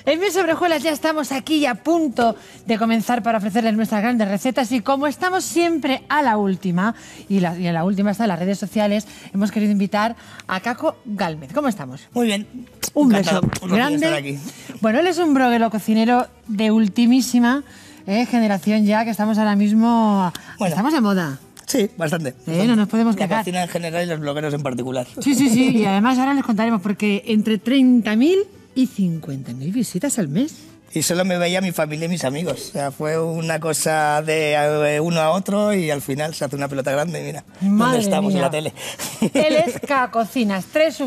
En Miel sobre Hojuelas ya estamos aquí y a punto de comenzar para ofrecerles nuestras grandes recetas. Y como estamos siempre a la última, y en la última está en las redes sociales, hemos querido invitar a Caco Gálmez. ¿Cómo estamos? Muy bien. Un beso grande. Aquí. Bueno, él es un bloguero cocinero de ultimísima generación ya, que estamos ahora mismo... Bueno, estamos de moda. Sí, bastante. No nos podemos quejar. La cocina en general y los blogueros en particular. Sí. Y además ahora les contaremos, porque entre 30.000 y 50.000 visitas al mes. Y solo me veía mi familia y mis amigos. O sea, fue una cosa de uno a otro y al final se hace una pelota grande. Mira, ¿dónde estamos? En la tele. Él es Cacocinas,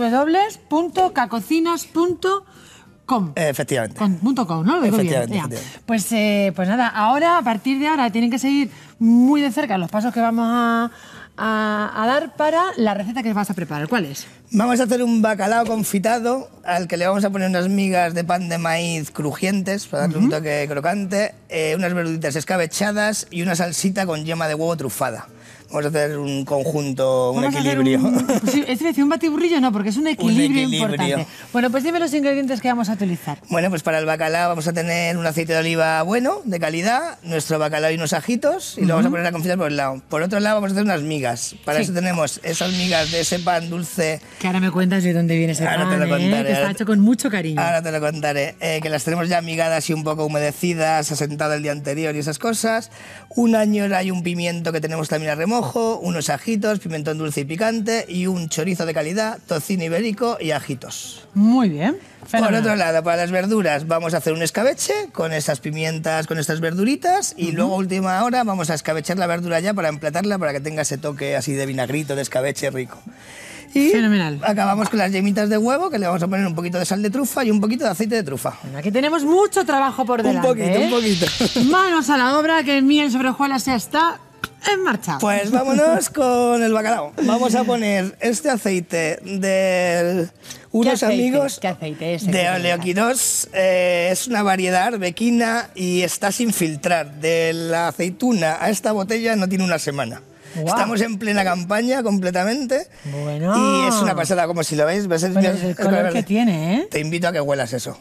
www.cacocinas.com. Efectivamente. .com, ¿no? Lo digo bien. Efectivamente. Pues nada, ahora, a partir de ahora, tienen que seguir muy de cerca los pasos que vamos a dar para la receta que vas a preparar. ¿Cuál es? Vamos a hacer un bacalao confitado al que le vamos a poner unas migas de pan de maíz crujientes para darle un toque crocante, unas verduritas escabechadas y una salsita con yema de huevo trufada. Vamos a hacer un conjunto, un equilibrio. Sí, es decir, un batiburrillo no, porque es un equilibrio importante. Bueno, pues dime los ingredientes que vamos a utilizar. Bueno, pues para el bacalao vamos a tener un aceite de oliva bueno, de calidad, nuestro bacalao y unos ajitos, y lo vamos a poner a confitar por un lado. Por otro lado vamos a hacer unas migas. Para eso tenemos esas migas de ese pan dulce. Que ahora me cuentas de dónde viene ese pan, te lo contaré, que está hecho con mucho cariño. Ahora te lo contaré. Que las tenemos ya migadas y un poco humedecidas, asentado el día anterior y esas cosas. Un añora y un pimiento que tenemos también a remojo, unos ajitos, pimentón dulce y picante y un chorizo de calidad, tocino ibérico y ajitos. Muy bien. Por otro lado, para las verduras vamos a hacer un escabeche con estas pimientas, con estas verduritas y luego a última hora vamos a escabechar la verdura ya para emplatarla para que tenga ese toque así de vinagrito, de escabeche rico. Y fenomenal. Acabamos con las yemitas de huevo, que le vamos a poner un poquito de sal de trufa y un poquito de aceite de trufa. Bueno, aquí tenemos mucho trabajo por delante. Un poquito. Manos a la obra, que el Miel sobre Hojuelas ya está en marcha. Pues vámonos con el bacalao. Vamos a poner este aceite de unos amigos. ¿Qué aceite es? De oleoquirós. Es una variedad arbequina y está sin filtrar. De la aceituna a esta botella no tiene una semana. Wow. Estamos en plena campaña completamente. Bueno. Y es una pasada, como si lo veis. ¿Ves el color que tiene, ¿eh? Te invito a que huelas eso.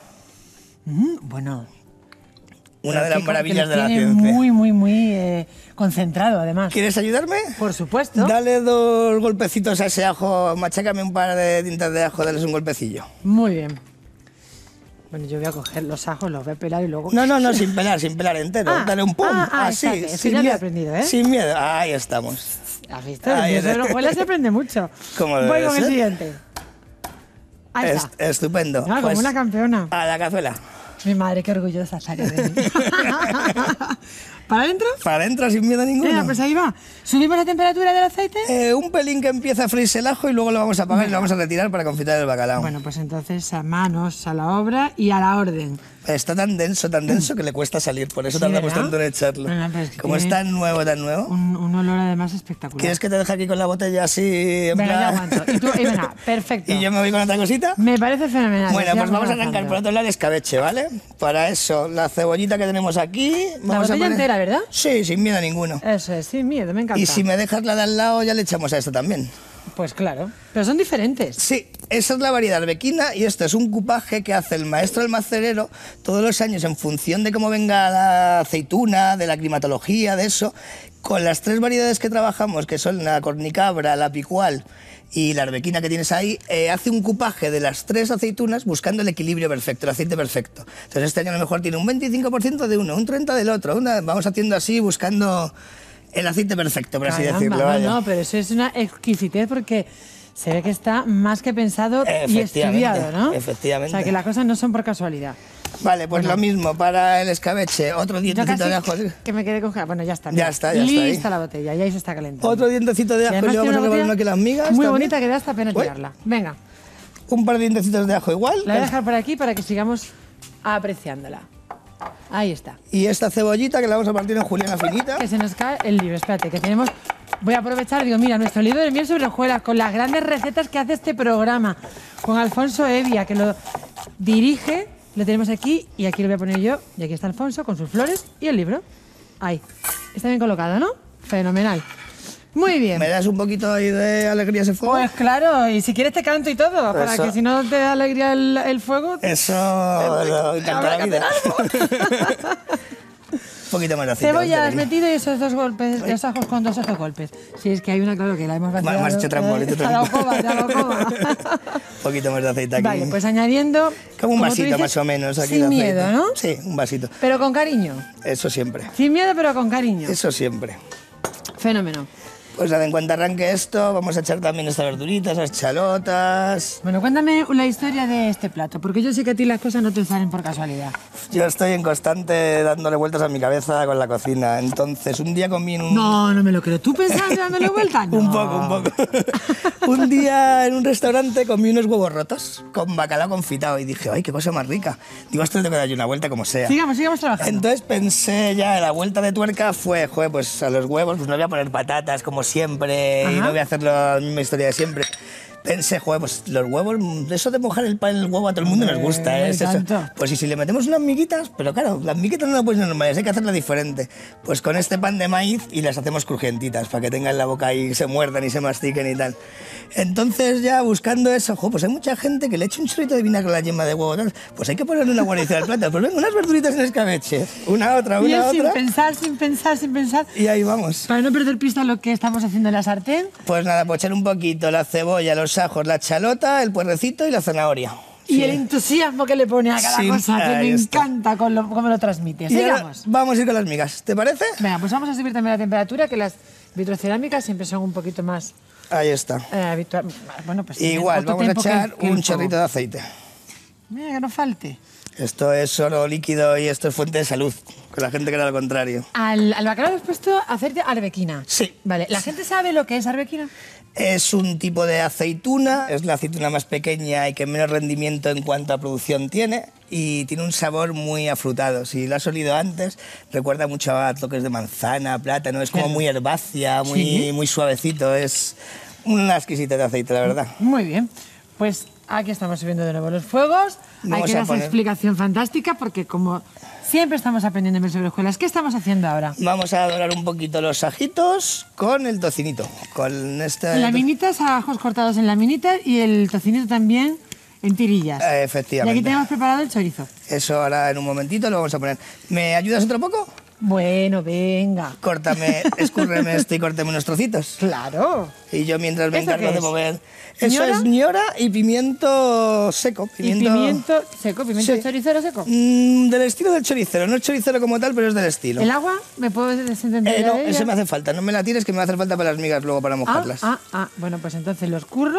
Bueno. Una de las maravillas de la ciencia. Muy concentrado, además. ¿Quieres ayudarme? Por supuesto. Dale 2 golpecitos a ese ajo. Machácame un par de dientes de ajo, dales un golpecillo. Muy bien. Bueno, yo voy a coger los ajos, los voy a pelar y luego... No, sin pelar entero. Dale un pum. Así, sin ya miedo. lo he aprendido, ¿eh? Sin miedo. Ahí estamos. ¿Has visto? Pero Hojuelas se aprende mucho. Voy con el siguiente. Ahí está. Estupendo. Como una campeona. A la cazuela. Mi madre, qué orgullosa sale de mí. ¿Para adentro? Para adentro, sin miedo ninguno. Venga, pues ahí va. ¿Subimos la temperatura del aceite? Un pelín que empieza a freírse el ajo y luego lo vamos a apagar y lo vamos a retirar para confitar el bacalao. Bueno, pues entonces a manos a la obra y a la orden. Está tan denso que le cuesta salir, por eso tardamos tanto en echarlo. Bueno, pues como es tan nuevo. Un olor además espectacular. ¿Quieres que te deje aquí con la botella así en venga, plan? yo aguanto. Y venga, perfecto. ¿Y yo me voy con otra cosita? Me parece fenomenal. Bueno, pues vamos a arrancar por otro lado el escabeche, ¿vale? Para eso, la cebollita que tenemos aquí... La botella entera, ¿verdad? Sí, sin miedo ninguno. Eso es, sin miedo, me encanta. Y si me dejas la de al lado, ya le echamos a esto también. Pues claro, pero son diferentes. Sí, esa es la variedad arbequina y esto es un cupaje que hace el maestro almacenero todos los años en función de cómo venga la aceituna, de la climatología, de eso. Con las 3 variedades que trabajamos, que son la cornicabra, la picual y la arbequina que tienes ahí, hace un cupaje de las 3 aceitunas buscando el equilibrio perfecto, el aceite perfecto. Entonces este año a lo mejor tiene un 25% de uno, un 30% del otro. Vamos haciendo así, buscando el aceite perfecto, por así decirlo. Vaya. No, pero eso es una exquisitez porque se ve que está más que pensado y estudiado, ¿no? Efectivamente. O sea, que las cosas no son por casualidad. Vale, pues lo mismo para el escabeche, otro dientecito de ajo. Que me quede congelado. Bueno, ya está. Ya está Lista la botella, ya ahí se está calentando. Otro dientecito de ajo y le vamos a revolver aquí las migas. Muy bonita que da hasta pena tirarla. Venga. Un par de dientecitos de ajo igual. La voy a dejar por aquí para que sigamos apreciándola. Ahí está. Y esta cebollita que la vamos a partir en juliana finita. Que se nos cae el libro, espérate, que tenemos... Voy a aprovechar, digo, mira, nuestro libro de Miel sobre Hojuelas, con las grandes recetas que hace este programa, con Alfonso Evia, que lo dirige, lo tenemos aquí, y aquí lo voy a poner yo, y aquí está Alfonso con sus flores y el libro. Ahí. Está bien colocado, ¿no? Fenomenal. Muy bien. ¿Me das un poquito ahí de alegría ese fuego? Pues claro, y si quieres te canto y todo, para Eso. que si no te da alegría el fuego... Eso lo encanta la vida. Un poquito más de aceite. Cebolla has cariño. metido y esos 2 golpes, los ajos con 2 golpes. Si es que hay una, claro, que la hemos vaciado. Me has hecho trampa, le he hecho trampa. Ya lo coma. Un poquito más de aceite aquí. Vale, pues añadiendo... Como un tú vasito dices, más o menos aquí sin de aceite. miedo, ¿no? Sí, un vasito. Pero con cariño. Eso siempre. Sin miedo, pero con cariño. Eso siempre. Fenómeno. Pues nada, en cuanto arranque esto, vamos a echar también estas verduritas, las chalotas. Bueno, cuéntame la historia de este plato, porque yo sé que a ti las cosas no te salen por casualidad. Yo estoy en constante dándole vueltas a mi cabeza con la cocina. Entonces, un día comí en un... No, no me lo creo. ¿Tú pensabas dándole vueltas? No. Un poco. Un día en un restaurante comí unos huevos rotos con bacalao confitado y dije, ¡ay, qué cosa más rica! Digo, esto le tengo que darle una vuelta como sea. Sigamos trabajando. Entonces pensé ya, la vuelta de tuerca fue, joder, pues a los huevos pues no voy a poner patatas como siempre y Ajá. no voy a hacer la misma historia de siempre. Pensé, joder, pues los huevos, eso de mojar el pan en el huevo a todo el mundo nos gusta, ¿eh? Es eso. tanto. Pues y si le metemos unas miguitas, pero claro, las miguitas no las puedes normales, hay que hacerlas diferente. Pues con este pan de maíz y las hacemos crujientitas para que tengan la boca y se muerdan y se mastiquen y tal. Entonces ya buscando eso, joder, pues hay mucha gente que le echa un chorrito de vinagre a la yema de huevo, tal. Pues hay que ponerle una guarnición al plato. Pues venga, unas verduritas en escabeche, una otra, Y una él otra. sin pensar. Y ahí vamos. Para no perder pista lo que estamos haciendo en la sartén. Pues nada, pues echar un poquito la cebolla, los ajos, la chalota, el puerrecito y la zanahoria. Y Sí. el entusiasmo que le pone a cada Sí, cosa, que ahí me está. encanta cómo lo transmite. Y ahora Sigamos. vamos a ir con las migas, ¿te parece? Venga, pues vamos a subir también la temperatura, que las vitrocerámicas siempre son un poquito más Ahí está. habitual. Bueno, pues Igual, otro vamos a tiempo echar que el un fuego. chorrito de aceite. Mira, que no falte. Esto es oro líquido y esto es fuente de salud, con la gente que era lo contrario. Al bacalao le has puesto aceite de arbequina. Sí. Vale, ¿la gente sabe lo que es arbequina? Es un tipo de aceituna, es la aceituna más pequeña y que menos rendimiento en cuanto a producción tiene y tiene un sabor muy afrutado. Si lo has olido antes, recuerda mucho a toques de manzana, plátano, es como muy herbácea, Sí. muy suavecito, es una exquisita de aceite, la verdad. Muy bien. Pues aquí estamos subiendo de nuevo los fuegos. Hay Vamos que a dar esa poner- explicación fantástica porque como siempre estamos aprendiendo en sobre escuelas, ¿qué estamos haciendo ahora? Vamos a dorar un poquito los ajitos con el tocinito, con este... Laminitas, ajos cortados en laminitas y el tocinito también en tirillas. Efectivamente. Y aquí tenemos preparado el chorizo. Eso ahora en un momentito lo vamos a poner. ¿Me ayudas otro poco? Bueno, venga. Córtame, escúrreme esto y córtame unos trocitos. Claro. Y yo mientras me ¿Esto encargo qué de es? mover. Eso ¿Ñora? es ñora y pimiento seco. Y pimiento seco, pimiento Sí. choricero seco. Del estilo del choricero. No es choricero como tal, pero es del estilo. ¿El agua? ¿Me puedo desentender No, de ella? ese me hace falta. No me la tires, que me va a hacer falta para las migas luego para mojarlas. Bueno, pues entonces lo escurro.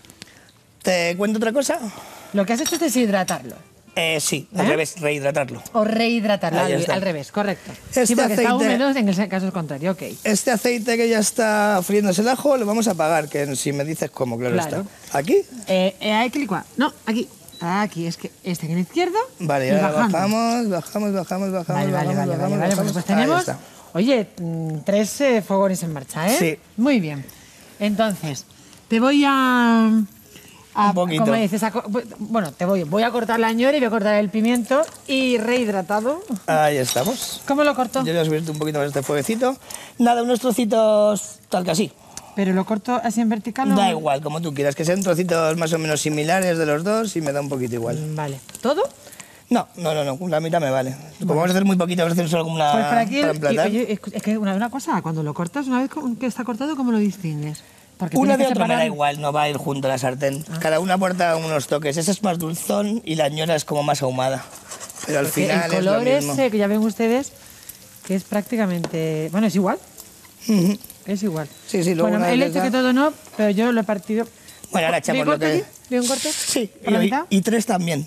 ¿Te cuento otra cosa? Lo que has hecho es deshidratarlo. Sí, al ¿Eh? revés, rehidratarlo. O rehidratarlo, Ahí está. al revés, correcto. Este sí, porque está aceite- húmedo en el caso contrario, ok. Este aceite que ya está friéndose el ajo lo vamos a apagar, que si me dices cómo, claro, Claro. está. ¿Aquí? Hay que licuar. No, aquí. Aquí, es que este en la izquierda. Vale, y ahora bajamos. bajamos. Vale. Bueno, pues Ahí tenemos, está. oye, 3 fogones en marcha, ¿eh? Sí. Muy bien. Entonces, te voy a Un poquito. ¿cómo dices? Bueno, voy a cortar la ñora y voy a cortar el pimiento y rehidratado. Ahí estamos. ¿Cómo lo corto? Yo voy a subirte un poquito más este fueguecito. Nada, unos trocitos tal que así. ¿Pero lo corto así en vertical o...? Da igual, como tú quieras, que sean trocitos más o menos similares de los dos y me da un poquito igual. Vale. ¿Todo? No, la mitad me vale. Como vamos a hacer muy poquito, vamos a hacer solo como una... Pues por aquí, para emplatar. oye, es que una cosa, cuando lo cortas, una vez que está cortado, ¿cómo lo distingues? Porque Una de tienes que otra me da separar- igual, no va a ir junto a la sartén. Cada una aporta unos toques. Ese es más dulzón y la ñora es como más ahumada. Pero al Porque final el color es lo mismo. ese que ya ven ustedes, que es prácticamente... Bueno, es igual. Ujú. Es igual. Sí, luego Bueno, una el vez hecho ya- que todo no, pero yo lo he partido... Bueno, ahora echamos ¿Bien lo corto que... aquí? ¿Bien corto? Sí, ¿Por la mitad? y 3 también.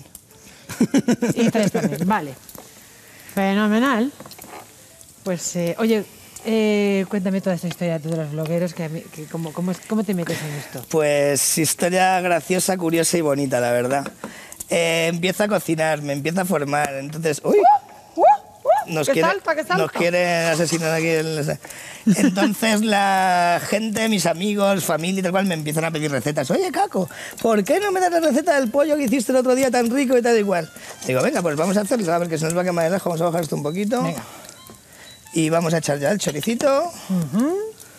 Y 3 también, vale. Fenomenal. Pues, oye, cuéntame toda esta historia de los blogueros, ¿cómo te metes en esto? Pues historia graciosa, curiosa y bonita, la verdad. Empieza a cocinar, me empieza a formar, entonces... ¡Uy! Nos ¿Qué salta, qué salta? nos quieren asesinar aquí. Entonces la gente, mis amigos, familia y tal cual me empiezan a pedir recetas. Oye, Caco, ¿por qué no me das la receta del pollo que hiciste el otro día tan rico y tal igual? Digo, venga, pues vamos a hacerlo, a ver que se nos va a quemar el ajo. Vamos a bajar esto un poquito. Venga. Y vamos a echar ya el choricito.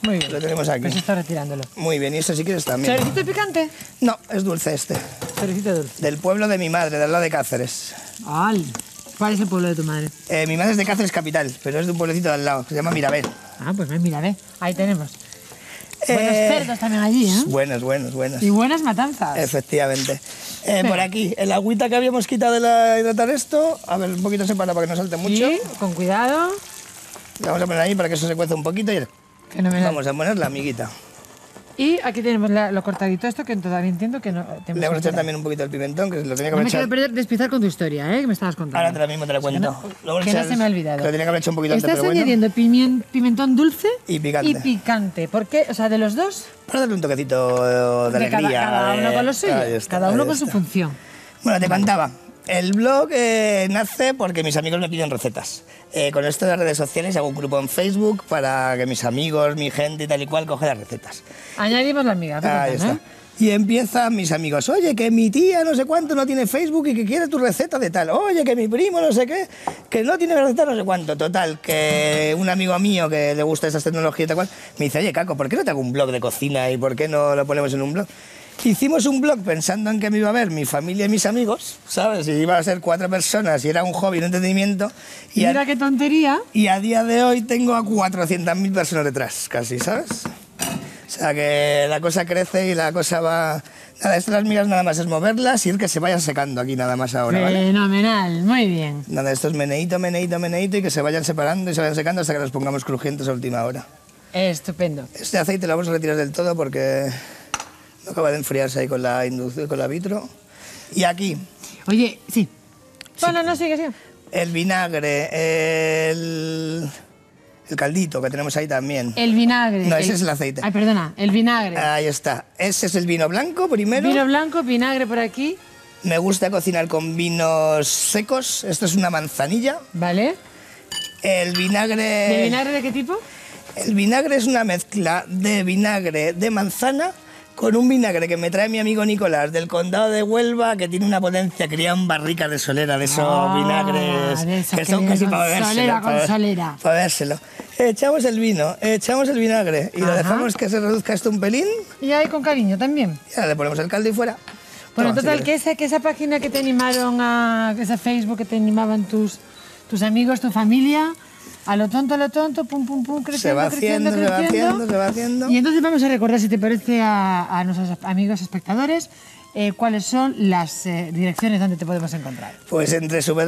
Muy bien. Lo tenemos aquí. Pues está retirándolo. Muy bien, y esto si quieres también. ¿Choricito picante? No, es dulce este. Choricito dulce. Del pueblo de mi madre, del lado de Cáceres. ¡Ay! ¿Cuál es el pueblo de tu madre? Mi madre es de Cáceres capital, pero es de un pueblecito de al lado, que se llama Mirabel. Ah, pues mira, ahí tenemos. Buenos cerdos también allí, ¿eh? Buenos. Y buenas matanzas. Efectivamente. Por aquí, el agüita que habíamos quitado de la hidratar esto, a ver, un poquito separa para que no salte mucho. Sí, con cuidado. Le vamos a poner ahí para que eso se cuece un poquito y Fenomenal. vamos a poner la amiguita. Y aquí tenemos lo cortadito esto, que todavía entiendo que no... Le vamos a echar también un poquito el pimentón, que lo tenía que No haber me echado. quiero perder despizar con tu historia, ¿eh? Que me estabas contando. Ahora mismo te la cuento. Que no se me ha olvidado. Que lo tenía que haber hecho un poquito antes, Estás pero bueno. añadiendo pimentón dulce Y picante. ¿Por qué? O sea, de los dos, Para darle un toquecito de alegría. cada uno con lo suyo, Ahí está, cada uno ahí con su está. función. Bueno, te contaba. El blog nace porque mis amigos me piden recetas. Con esto de las redes sociales hago un grupo en Facebook para que mis amigos, mi gente y tal y cual coge las recetas. Añadimos las migas. Ahí está. Y empiezan mis amigos, oye, que mi tía no sé cuánto no tiene Facebook y que quiere tu receta de tal. Oye, que mi primo no sé qué, que no tiene receta no sé cuánto. Total, que un amigo mío que le gusta esas tecnologías y tal cual, me dice, oye, Caco, ¿por qué no te hago un blog de cocina y por qué no lo ponemos en un blog? Hicimos un blog pensando en que me iba a ver mi familia y mis amigos, ¿sabes? Y iba a ser 4 personas y era un hobby, un entretenimiento. Y mira qué tontería. Y a día de hoy tengo a 400.000 personas detrás, casi, ¿sabes? O sea que la cosa crece y la cosa va... Nada, esto de las migas nada más es moverlas y ir que se vaya secando aquí nada más ahora, ¿vale? Fenomenal, muy bien. Nada, esto es meneíto y que se vayan separando y se vayan secando hasta que los pongamos crujientes a última hora. Estupendo. Este aceite lo vamos a retirar del todo porque no acaba de enfriarse ahí con la inducción, con la vitro. Y aquí... Oye, sí. Bueno, no, sigue. El vinagre, el caldito que tenemos ahí también. El vinagre. No, ese es el aceite. Ay, perdona, el vinagre. Ahí está. Ese es el vino blanco primero. Vino blanco, vinagre por aquí. Me gusta cocinar con vinos secos. Esto es una manzanilla. Vale. El vinagre... ¿De vinagre de qué tipo? El vinagre es una mezcla de vinagre de manzana con un vinagre que me trae mi amigo Nicolás del condado de Huelva, que tiene una potencia, crían barricas de solera, de esos vinagres de esos que son casi para bebérselo. solera con solera. Para bebérselo. Echamos el vino, echamos el vinagre y lo Ajá. dejamos que se reduzca esto un pelín Y ahí con cariño también. y ahora le ponemos el caldo y fuera. Bueno, Toma, total, si que esa página que te animaron a... ese Facebook que te animaban tus amigos, tu familia... A lo tonto, pum, pum, pum, creciendo, Se va haciendo. Y entonces vamos a recordar, si te parece, a nuestros amigos espectadores, cuáles son las direcciones donde te podemos encontrar. Pues en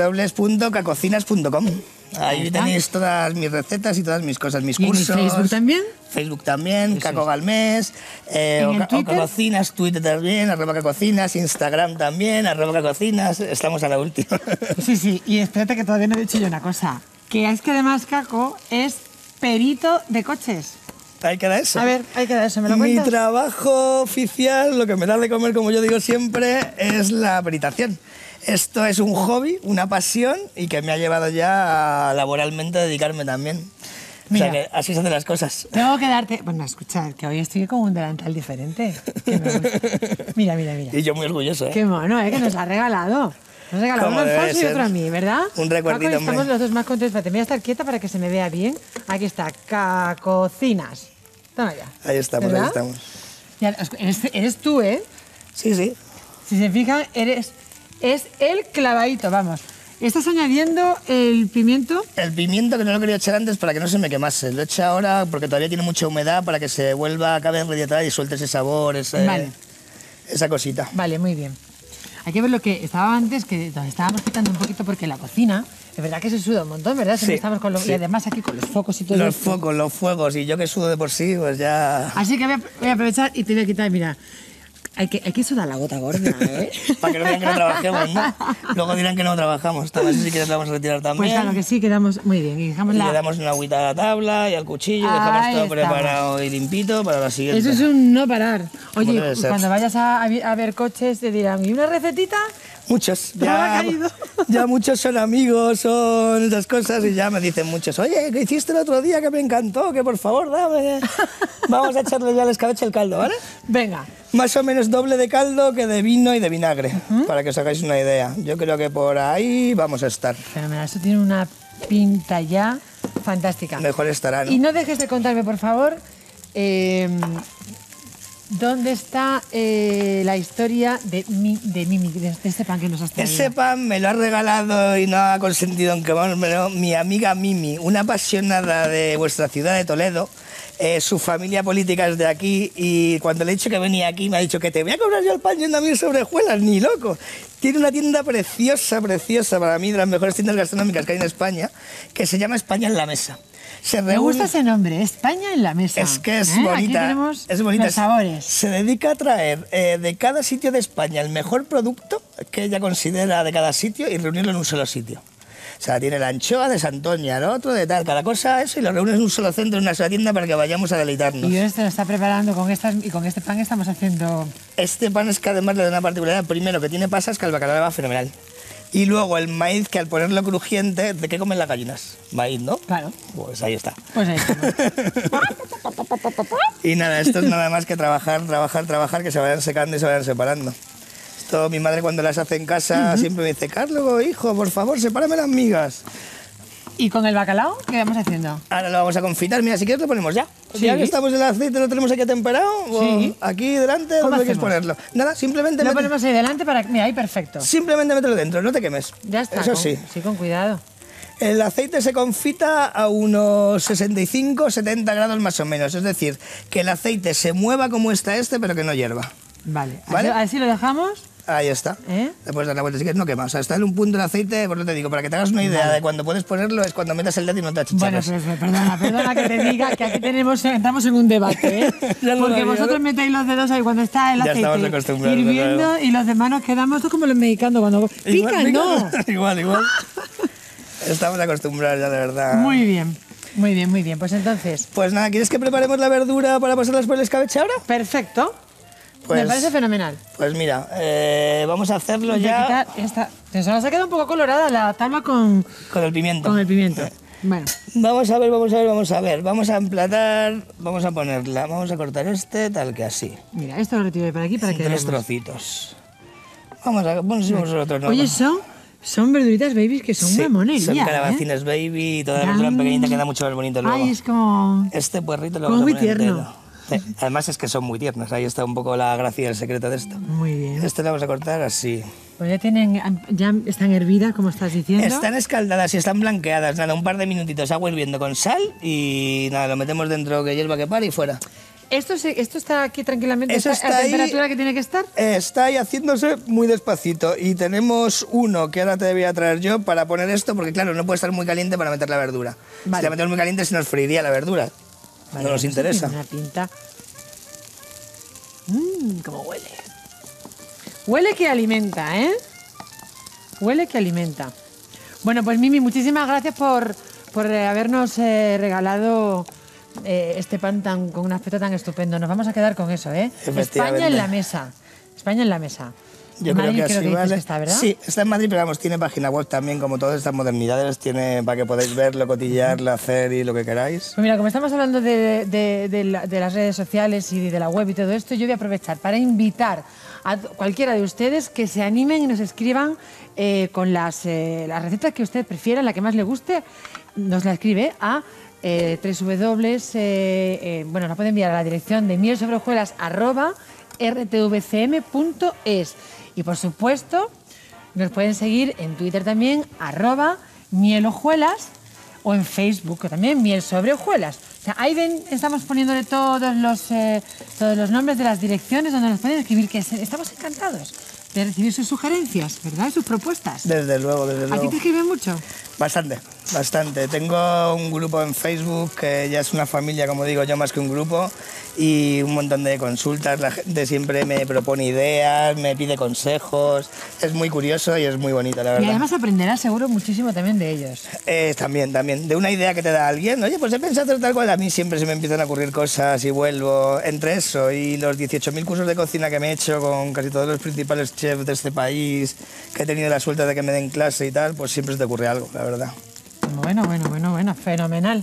www.cacocinas.com. Ahí está. tenéis todas mis recetas y todas mis cosas, mis ¿Y en cursos. Facebook también? Facebook también, Caco Galmés, ¿En el Twitter? Cacocinas, Twitter también, @Cacocinas, Instagram también, @Cacocinas, estamos a la última. Sí, y espérate que todavía no he dicho yo una cosa. Que es que además Caco es perito de coches. Ahí queda eso. A ver, ahí queda eso, ¿me lo Mi cuentas? trabajo oficial, lo que me da de comer, como yo digo siempre, es la peritación. Esto es un hobby, una pasión y que me ha llevado ya a laboralmente a dedicarme también. Mira. O sea que así se hacen las cosas. Tengo que darte... Bueno, escuchad, que hoy estoy con un delantal diferente. Que me gusta. Mira. Y yo muy orgulloso, ¿eh? Qué mono, ¿eh? Que nos la ha regalado. Nos ha regalado Como uno debe falso y ser. otro a mí, ¿verdad? Un recuerdito, Paco, y estamos hombre. los dos más contentos. Espérate, voy a estar quieta para que se me vea bien. Aquí está, Cacocinas. Toma ya. Ahí estamos, ¿verdad? ahí estamos. Ya, eres tú, ¿eh? Sí. Si se fijan, es el clavadito, vamos. Estás añadiendo el pimiento. El pimiento que no lo quería echar antes para que no se me quemase. Lo he hecho ahora porque todavía tiene mucha humedad para que se vuelva a caber rediatar y suelte ese sabor, Vale. esa cosita. Vale, muy bien. Hay que ver lo que estaba antes, que nos estábamos quitando un poquito porque la cocina, es verdad que se suda un montón, ¿verdad? Siempre Sí, estamos con sí. Y además aquí con los focos y todo Los esto. focos, los fuegos, y yo que sudo de por sí, pues ya... Así que voy a aprovechar y te voy a quitar, mira, hay que sudar la gota gorda, ¿eh? Para que no digan que no trabajemos, ¿no? Luego dirán que no trabajamos. Toma, eso si quieres lo vamos a retirar Pues también. claro que sí, quedamos muy bien. Y dejamos Y la... le damos una agüita a la tabla y al cuchillo, y dejamos Ahí todo estamos. preparado y limpito para la siguiente. Eso es un no parar. Como Oye, debe ser. cuando vayas a ver coches te dirán, ¿y una recetita? Muchos, Te habrá caído. ya muchos son amigos, son esas cosas y ya me dicen muchos, oye, ¿qué hiciste el otro día que me encantó? Que por favor, dame. Vamos a echarle ya al escabeche el caldo, ¿vale? Venga. Más o menos doble de caldo que de vino y de vinagre, para que os hagáis una idea. Yo creo que por ahí vamos a estar. Fenomenal, eso tiene una pinta ya fantástica. Mejor estará, ¿no? Y no dejes de contarme, por favor, ¿dónde está la historia de Mimi, de este pan que nos has traído? Ese pan me lo ha regalado y no ha consentido en quemármelo mi amiga Mimi, una apasionada de vuestra ciudad de Toledo. Su familia política es de aquí y cuando le he dicho que venía aquí me ha dicho que te voy a cobrar yo el pan yendo a Miel sobre Hojuelas, ni loco. Tiene una tienda preciosa, preciosa, para mí de las mejores tiendas gastronómicas que hay en España, que se llama España en la Mesa. Me gusta ese nombre, España en la Mesa. Es que es bonita. Aquí tenemos es bonita. Los sabores. Se dedica a traer de cada sitio de España el mejor producto que ella considera de cada sitio y reunirlo en un solo sitio. O sea, tiene la anchoa de Santoña, el otro de tal, cada cosa eso, y lo reúnes en un solo centro, en una sola tienda para que vayamos a deleitarnos. Y esto lo está preparando con y con este pan que estamos haciendo. Este pan es que además le da una particularidad. Primero, que tiene pasas, que al bacalao le va fenomenal. Y luego el maíz, que al ponerlo crujiente, ¿de qué comen las gallinas? Maíz, ¿no? Claro. Pues ahí está. Pues ahí está. Y nada, esto es nada más que trabajar, que se vayan secando y se vayan separando. Esto mi madre cuando las hace en casa siempre me dice, Carlos, hijo, por favor, sepárame las migas. ¿Y con el bacalao qué vamos haciendo? Ahora lo vamos a confitar, mira, si quieres lo ponemos ya. Sí. Ya que estamos en el aceite, lo tenemos aquí temperado, Sí. aquí delante, ¿dónde quieres ponerlo? Nada, simplemente... Lo ponemos ahí delante para... Mira, ahí perfecto. Simplemente mételo dentro, no te quemes. Ya está. Eso sí. Sí, con cuidado. El aceite se confita a unos 65-70 grados más o menos, es decir, que el aceite se mueva como está pero que no hierva. Vale. ¿Vale? Así lo dejamos. Ahí está. Le puedes dar la vuelta, si quieres no quema. O sea, está en un punto el aceite, por lo que te digo, para que te hagas una idea de cuando puedes ponerlo, es cuando metas el dedo y no te achicharras. Bueno, perdona que te diga que aquí entramos en un debate, ¿eh? Porque vosotros metéis los dedos ahí cuando está el aceite hirviendo claro. Y los demás nos quedamos, esto es como los mexicanos cuando pican, ¿no? Igual. Estamos acostumbrados ya, de verdad. Muy bien. Pues entonces... Pues nada, ¿quieres que preparemos la verdura para pasarlas por el escabeche ahora? Perfecto. Pues, me parece fenomenal. Pues mira, vamos a hacerlo ya... Se nos ha quedado un poco colorada la tabla con el pimiento. Con el pimiento. Bueno. Vamos a ver. Vamos a emplatar, vamos a ponerla, vamos a cortar tal que así. Mira, esto lo retiro de por aquí para que veamos. 3 trocitos. Vamos a... Bueno, si vamos a otro, no. Oye, son verduritas babies que son una monería. Son calabacines baby, toda la verdura pequeñita queda mucho más bonito luego. Ay, es como... Este puerrito lo como vamos a muy poner tierno. entero. Sí, además es que son muy tiernos, ahí está un poco la gracia y el secreto de esto. Muy bien. Este lo vamos a cortar así. Pues ya están hervidas, como estás diciendo. Están escaldadas y están blanqueadas, nada, un par de minutitos, agua hirviendo con sal y nada, lo metemos dentro que hierva que pare y fuera. ¿Esto está aquí tranquilamente? Eso está ¿A la ahí, temperatura que tiene que estar? Está ahí haciéndose muy despacito y tenemos uno que ahora te voy a traer yo para poner esto, porque claro, no puede estar muy caliente para meter la verdura. Vale. Si la metemos muy caliente se nos freiría la verdura. Vale, no nos interesa. Tiene una pinta. Cómo huele. Huele que alimenta, ¿eh? Huele que alimenta. Bueno, pues Mimi, muchísimas gracias por habernos regalado este pan con un aspecto tan estupendo. Nos vamos a quedar con eso, ¿eh? España en la mesa. España en la mesa. Yo en Madrid creo que que está, ¿verdad? Sí, está en Madrid, pero vamos, tiene página web también, como todas estas modernidades, tiene para que podáis verlo, cotillarlo, hacer y lo que queráis. Pues mira, como estamos hablando de las redes sociales y de la web y todo esto, yo voy a aprovechar para invitar a cualquiera de ustedes que se animen y nos escriban con las recetas que usted prefiera, la que más le guste, nos la escribe a bueno, la puede enviar a la dirección de mielsobrehojuelas@rtvcm.es. Y por supuesto, nos pueden seguir en Twitter también, @mielhojuelas, o en Facebook también, Miel sobre Hojuelas. O sea, ahí ven, estamos poniéndole todos los nombres de las direcciones donde nos pueden escribir, que estamos encantados de recibir sus sugerencias, ¿verdad? Sus propuestas. Desde luego. ¿A ti te escriben mucho? Bastante. Tengo un grupo en Facebook que ya es una familia, como digo yo, más que un grupo, y un montón de consultas. La gente siempre me propone ideas, me pide consejos. Es muy curioso y es muy bonito, la verdad. Y además aprenderás seguro muchísimo también de ellos. También. De una idea que te da alguien. Oye, pues he pensado hacer tal cual. A mí siempre se me empiezan a ocurrir cosas y vuelvo. Entre eso y los 18.000 cursos de cocina que me he hecho con casi todos los principales chefs de este país, que he tenido la suerte de que me den clase y tal, pues siempre se te ocurre algo, la verdad. Bueno, fenomenal.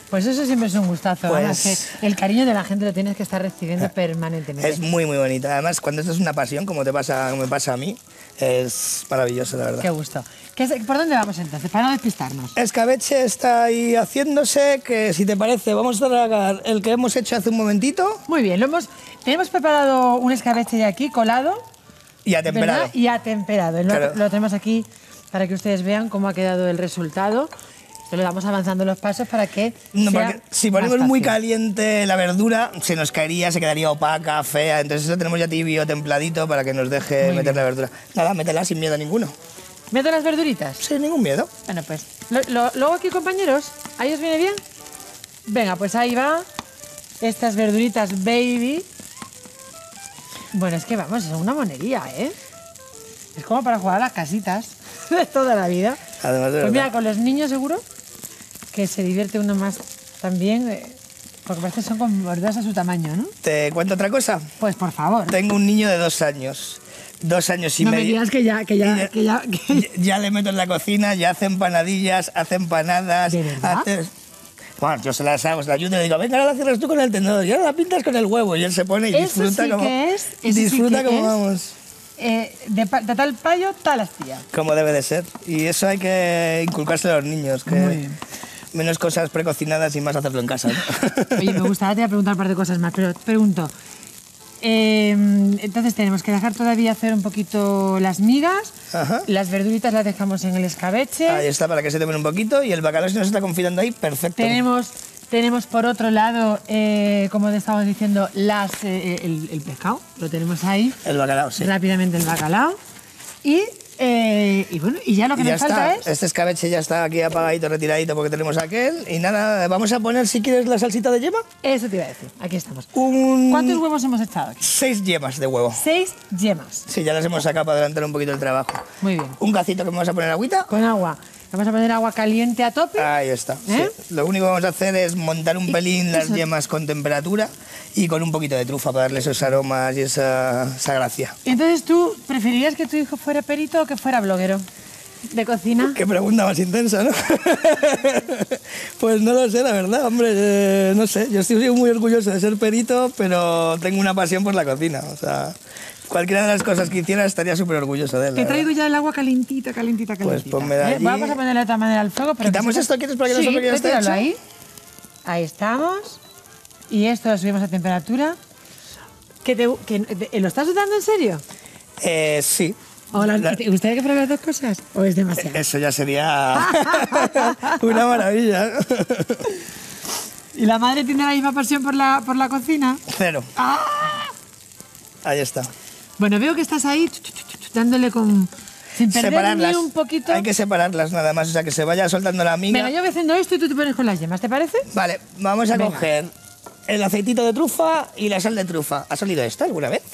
Pues eso siempre es un gustazo. Pues- Además, que el cariño de la gente lo tienes que estar recibiendo permanentemente. Es muy, muy bonita. Además, cuando esto es una pasión, como me pasa a mí, es maravilloso, la verdad. Qué gusto. ¿Por dónde vamos entonces? Para no despistarnos. Escabeche está ahí haciéndose, que si te parece, vamos a tragar el que hemos hecho hace un momentito Muy bien, tenemos preparado un escabeche ya aquí, colado. y atemperado. ¿Verdad? Y atemperado. Claro. Lo tenemos aquí para que ustedes vean cómo ha quedado el resultado. Lo vamos avanzando los pasos para que No, sea porque si ponemos más muy fácil. caliente la verdura, se nos caería, se quedaría opaca, fea. Entonces eso tenemos ya tibio, templadito, para que nos deje Muy meter bien. la verdura. Nada, métela sin miedo ninguno. ¿Meto las verduritas? Sin ningún miedo. Bueno, pues, luego aquí, compañeros, ¿ahí os viene bien? Venga, pues ahí va. Estas verduritas baby. Bueno, es que vamos, es una monería, ¿eh? Es como para jugar a las casitas de toda la vida. Además de Pues mira, verdad. con los niños seguro que se divierte uno más también, porque parece que son como verduras a su tamaño, ¿no? ¿Te cuento otra cosa? Pues por favor. Tengo un niño de 2 años. 2 años y No me medio. digas que ya. Ya le meto en la cocina, ya hace empanadillas, hace empanadas. ¿De verdad? Bueno, yo se las hago, se las ayudo y digo, venga, ahora la cierras tú con el tenedor y ahora la pintas con el huevo. Y él se pone y Eso disfruta sí como... que es, eso sí disfruta que como es. vamos. De tal payo, tal astilla. Como debe de ser. Y eso hay que inculcárselo a los niños, que Muy bien. menos cosas precocinadas y más hacerlo en casa, ¿no? Oye, me gustaría preguntar un par de cosas más, pero te pregunto. Entonces tenemos que dejar todavía hacer un poquito las migas. Ajá. Las verduritas las dejamos en el escabeche. Ahí está, para que se temen un poquito. Y el bacalao, si nos está confitando ahí, perfecto. Tenemos por otro lado, como estábamos diciendo, el pescado. Lo tenemos ahí. El bacalao, sí. Rápidamente el bacalao. Y bueno, y ya lo que Y ya nos falta está. es... Este escabeche ya está aquí apagadito, retiradito, porque tenemos aquel. Y nada, vamos a poner, si quieres, la salsita de yema. Eso te iba a decir. Aquí estamos. Un... ¿Cuántos huevos hemos echado aquí? 6 yemas de huevo. 6 yemas. Sí, ya las hemos sacado para adelantar un poquito el trabajo. Muy bien. Un cacito que vamos a poner agüita. Con agua. Vamos a poner agua caliente a tope. Ahí está. ¿Eh? Sí. Lo único que vamos a hacer es montar un pelín las eso- yemas con temperatura y con un poquito de trufa para darle esos aromas y esa gracia. Entonces, ¿tú preferirías que tu hijo fuera perito o que fuera bloguero de cocina? Qué pregunta más intensa, ¿no? Pues no lo sé, la verdad, hombre, no sé. Yo estoy muy orgulloso de ser perito, pero tengo una pasión por la cocina. O sea, cualquiera de las cosas que hiciera estaría súper orgulloso de él. Te la traigo verdad. ya el agua calentita. Pues ponme de allí. Vamos a ponerle de otra manera al fuego. Pero ¿Quitamos que esto? ¿Quieres para que no sí, sepa que ya está retíralo hecho? ahí. Ahí estamos. Y esto lo subimos a temperatura. ¿Lo estás dudando en serio? Sí. ¿O ¿Te gustaría que fueran las dos cosas? ¿O es demasiado? Eso ya sería una maravilla. ¿Y la madre tiene la misma pasión por la cocina? Cero. Ahí está. Bueno, veo que estás ahí dándole sin perder Separarlas. ni un poquito. Hay que separarlas nada más, o sea, que se vaya soltando la miga. Venga, yo voy haciendo esto y tú te pones con las yemas, ¿te parece? Vale, vamos a Venga. coger el aceitito de trufa y la sal de trufa. ¿Ha salido esto alguna vez?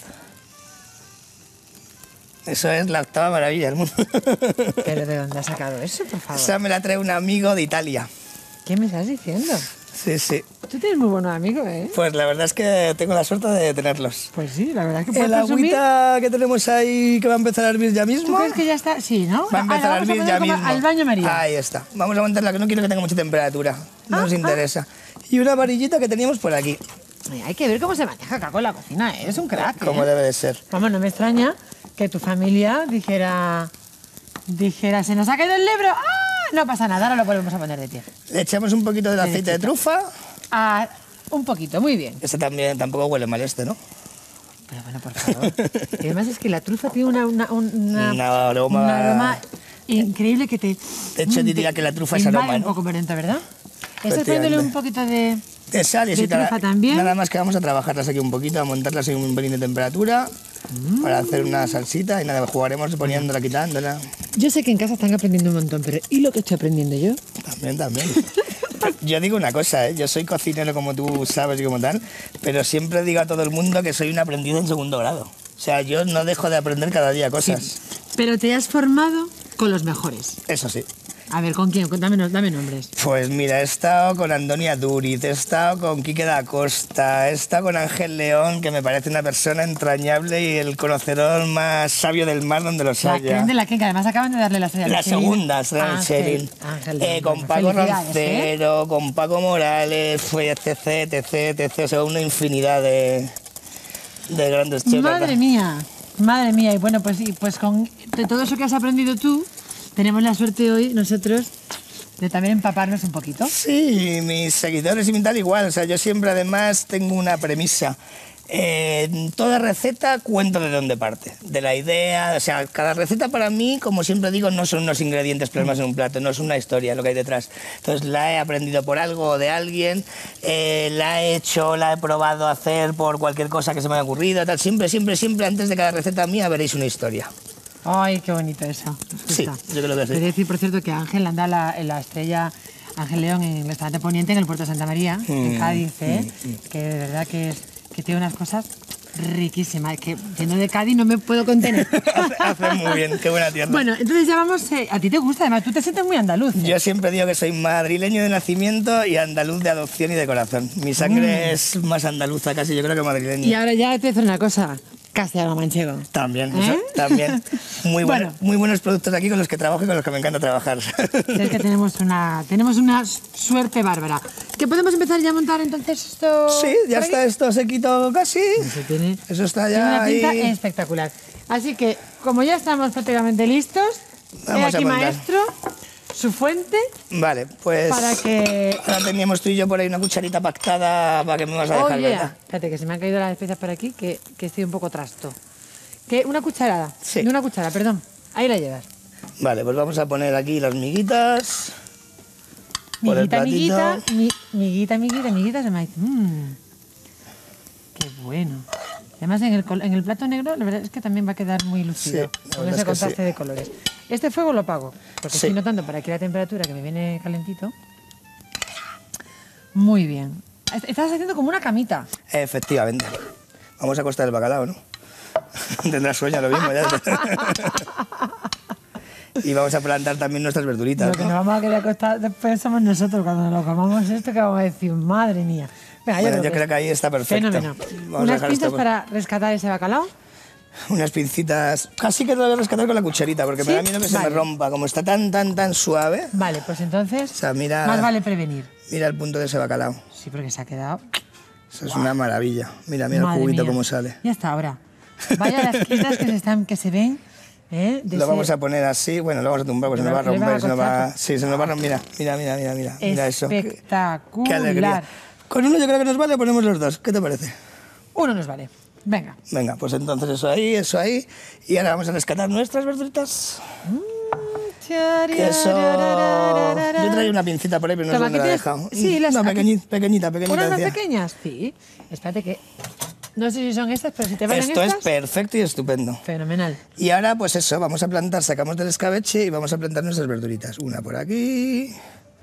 Eso es la octava maravilla del mundo. ¿Pero de dónde has sacado eso, por favor? Esa me la trae un amigo de Italia. ¿Qué me estás diciendo? Sí, sí. Tú tienes muy buenos amigos, ¿eh? Pues la verdad es que tengo la suerte de tenerlos. Pues sí, la verdad es que puedes El presumir. agüita que tenemos ahí que va a empezar a hervir ya ¿Tú mismo. crees que ya está? Sí, ¿no? Va a empezar a Vamos hervir poner ya como mismo. al baño María. Ahí está. Vamos a montarla, que no quiero que tenga mucha temperatura. No nos interesa. Y una varillita que teníamos por aquí, Oye, hay que ver cómo se maneja Caco en la cocina, ¿eh? Es un crack, ¿eh? como debe de ser. Vamos, no me extraña que tu familia dijera, se nos ha caído el libro. ¡Ah! No pasa nada, ahora lo volvemos a poner de pie. Le echamos un poquito del aceite de trufa. Ah, un poquito, muy bien. Este también tampoco huele mal este, ¿no? Pero bueno, por favor. Y además es que la trufa tiene un aroma increíble que te... De hecho, diría que la trufa es invade aroma, un ¿no? poco por dentro, ¿verdad? Estás Efectivamente. poniéndole un poquito de... de sal y de así trufa también. Nada más que vamos a trabajarlas aquí un poquito, a montarlas en un pelín de temperatura para hacer una salsita y nada, jugaremos poniéndola, quitándola. Yo sé que en casa están aprendiendo un montón, pero ¿y lo que estoy aprendiendo yo? También. Yo digo una cosa, yo soy cocinero como tú sabes y como tal, pero siempre digo a todo el mundo que soy un aprendiz en segundo grado. O sea, yo no dejo de aprender cada día cosas. Pero te has formado con los mejores. Eso sí. A ver, ¿con quién? Dame nombres. Pues mira, he estado con Antonia Duriz, he estado con Quique da Costa, he estado con Ángel León, que me parece una persona entrañable y el conocedor más sabio del mar donde los La haya. creen de la que además acaban de darle la estrella. La segunda estrella del Ángel, Cheryl. Con Paco Roncero, con Paco Morales, fue etc. O sea, una infinidad de grandes chefs. Madre mía. Y bueno, pues con de todo eso que has aprendido tú, tenemos la suerte hoy nosotros de también empaparnos un poquito. Sí, mis seguidores y mi tal igual. O sea, yo siempre además tengo una premisa. En toda receta cuento de dónde parte, de la idea. O sea, cada receta para mí, como siempre digo, no son unos ingredientes plasmados en un plato, no es una historia lo que hay detrás. Entonces la he aprendido por algo o de alguien, la he hecho, la he probado a hacer por cualquier cosa que se me haya ocurrido, tal. Siempre, antes de cada receta mía veréis una historia. Ay, qué bonito eso. Sí, yo creo que sí. Quería decir, por cierto, que Ángel anda la estrella Ángel León en el restaurante Poniente en el puerto de Santa María, en Cádiz, que de verdad que tiene unas cosas riquísimas, que siendo de Cádiz no me puedo contener. Hace muy bien, qué buena tierra. Bueno, entonces ya vamos, a ti te gusta, además tú te sientes muy andaluz. Yo siempre digo que soy madrileño de nacimiento y andaluz de adopción y de corazón. Mi sangre es más andaluza casi, yo creo que madrileña. Y ahora ya te voy a decir una cosa, castellano-manchego. También, eso, también. Muy buenos productos aquí con los que trabajo y con los que me encanta trabajar. Es que tenemos una suerte bárbara. ¿Que podemos empezar ya a montar entonces esto? Sí, ya está esto sequito casi. Eso está ya tiene una ahí. pinta espectacular. Así que, como ya estamos prácticamente listos, Vamos aquí a montar. maestro, su fuente. Vale, pues Para que... ahora teníamos tú y yo por ahí una cucharita pactada para que me vas a dejar, Oye, ¿verdad? espérate, que se me han caído las especias por aquí, que estoy un poco trasto. Que una cucharada. Sí. De una cuchara, perdón. Ahí la llevas. Vale, pues vamos a poner aquí las miguitas. Por el Miguita, platito. miguitas de maíz. Qué bueno. Además, en el plato negro, la verdad es que también va a quedar muy lucido. Sí, la con verdad ese es que contraste sí. de colores. Este fuego lo apago, porque Sí. estoy notando para aquí la temperatura que me viene calentito. Muy bien. Estás haciendo como una camita. Efectivamente. Vamos a costar el bacalao, ¿no? Tendrás sueño lo mismo ya. Y vamos a plantar también nuestras verduritas, Lo que ¿no? nos vamos a querer acostar después somos nosotros. Cuando nos lo comamos esto, que vamos a decir, madre mía. Venga, Bueno, yo creo que ahí está perfecto. Fenómeno. Vamos a Unas dejar pinzas esto- para rescatar ese bacalao. Unas pincitas. Casi que lo voy a rescatar con la cucharita, porque me ¿Sí? da miedo que se Vale. me rompa. Como está tan suave. Vale, pues entonces, O sea, mira, más vale prevenir. mira el punto de ese bacalao. Sí, porque se ha quedado... Eso es una maravilla. Mira el Madre juguito mía. cómo sale. Ya está, ahora. Vaya las quitas que se ven. Lo vamos a poner así, bueno, lo vamos a tumbar, pues se nos va a Le va a romper, se nos va... costar. Sí, se nos va a romper, mira eso. Espectacular. Qué alegría. Con uno yo creo que nos vale, ponemos los dos, ¿qué te parece? Uno nos vale. Venga. Venga, pues entonces eso ahí, y ahora vamos a rescatar nuestras verduritas. Que eso... Yo traía una pincita por ahí, pero no sé Toma, dónde la aquí he tienes- dejado. sí, las- No, aquí- pequeñita. ¿Unas más decía. pequeñas? Sí. Espérate que... No sé si son estas, pero si te valen Esto es estas... perfecto y estupendo. Fenomenal. Y ahora, pues eso, vamos a plantar, sacamos del escabeche y vamos a plantar nuestras verduritas. Una por aquí.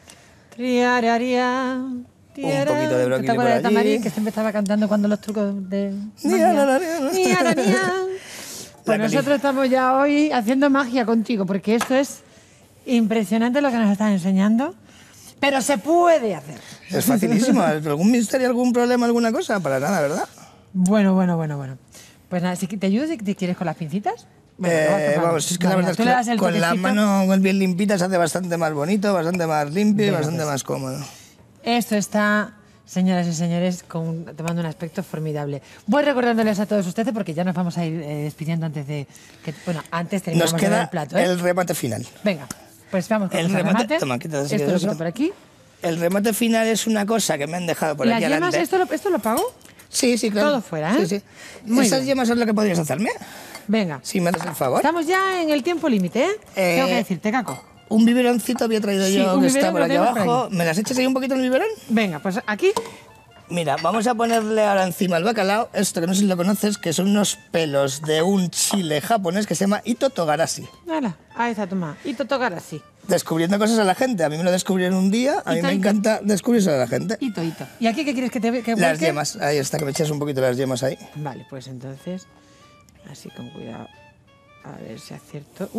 Triararia, Un poquito de brócoli ¿Te acuerdas de por allí. Tamarín, que siempre estaba cantando cuando los trucos de Niararia. Niararia. Pues La nosotros estamos ya hoy haciendo magia contigo, porque esto es impresionante lo que nos estás enseñando, pero se puede hacer. Es facilísimo. ¿Algún misterio, algún problema, alguna cosa? Para nada, ¿verdad? Bueno. Pues nada, si te ayudo si te quieres con las pincitas. Bueno, lo vas tocando. Vamos, es que la Vale, verdad tú le das es que el con la toquecito. mano bien limpita se hace bastante más bonito, bastante más limpio y Venga, bastante pues. más cómodo. Esto está, señoras y señores, tomando un aspecto formidable. Voy recordándoles a todos ustedes, porque ya nos vamos a ir despidiendo antes de que... Bueno, antes terminamos Nos de ver queda el plato. el remate final. Venga, pues vamos con El el remate. Toma, quítate, si Esto quieres lo eso. quito por aquí. El remate final es una cosa que me han dejado por ¿Las aquí yemas, adelante. esto lo pago? Sí, claro. Todo fuera, ¿eh? Sí. Muy Esas bien. yemas son lo que podrías hacerme, Venga. si me haces el favor. Estamos ya en el tiempo límite, ¿eh? Tengo que decirte, Caco. Un biberoncito había traído Sí, yo un que está biberón por lo aquí tenemos por abajo. aquí. ¿Me las echas ahí un poquito en el biberón? Venga, pues aquí. Mira, vamos a ponerle ahora encima al bacalao esto que no sé si lo conoces, que son unos pelos de un chile japonés que se llama Ito Togarashi. Hala, ahí está, toma. Y tocar así. Descubriendo cosas a la gente. A mí me lo descubrieron un día, a mí Ito, me ito. encanta descubrirse a la gente. Hito. ¿Y aquí qué quieres que te que Las vuelque? yemas, ahí está, que me echas un poquito las yemas ahí. Vale, pues entonces, así con cuidado. A ver si acierto.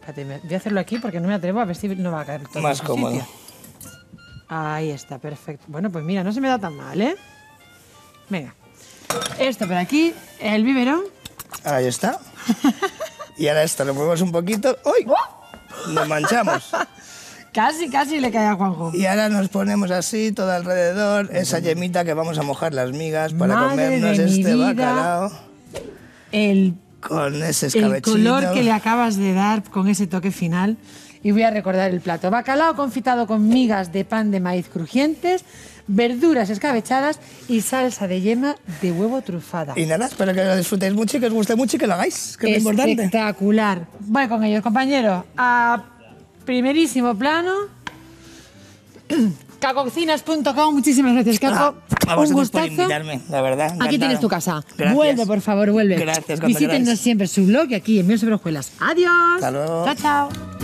Espérate, voy a hacerlo aquí porque no me atrevo a ver si no va a caer todo Más en su cómodo. sitio. Ahí está, perfecto. Bueno, pues mira, no se me da tan mal, ¿eh? Venga. Esto por aquí, el biberón. Ahí está. Y ahora esto lo movemos un poquito. ¡Uy! Nos manchamos. Casi le cae a Juanjo. Y ahora nos ponemos así todo alrededor, esa yemita que vamos a mojar las migas para Madre comernos de mi este vida. bacalao El con ese el escabechito. color que le acabas de dar con ese toque final. Y voy a recordar el plato. Bacalao confitado con migas de pan de maíz crujientes, verduras escabechadas y salsa de yema de huevo trufada. Y nada, espero que lo disfrutéis mucho y que os guste mucho y que lo hagáis, que es lo importante. Espectacular. Voy con ellos, compañero. A primerísimo plano. Cacocinas.com. Muchísimas gracias, Caco. A Un vosotros por gustazo. invitarme, la verdad. Aquí encantado. tienes tu casa. Gracias. Vuelve, por favor, vuelve. Gracias, cuando Visítenos queráis. siempre su blog y aquí en Miel sobre Hojuelas. Adiós. Hasta luego. Chao, chao.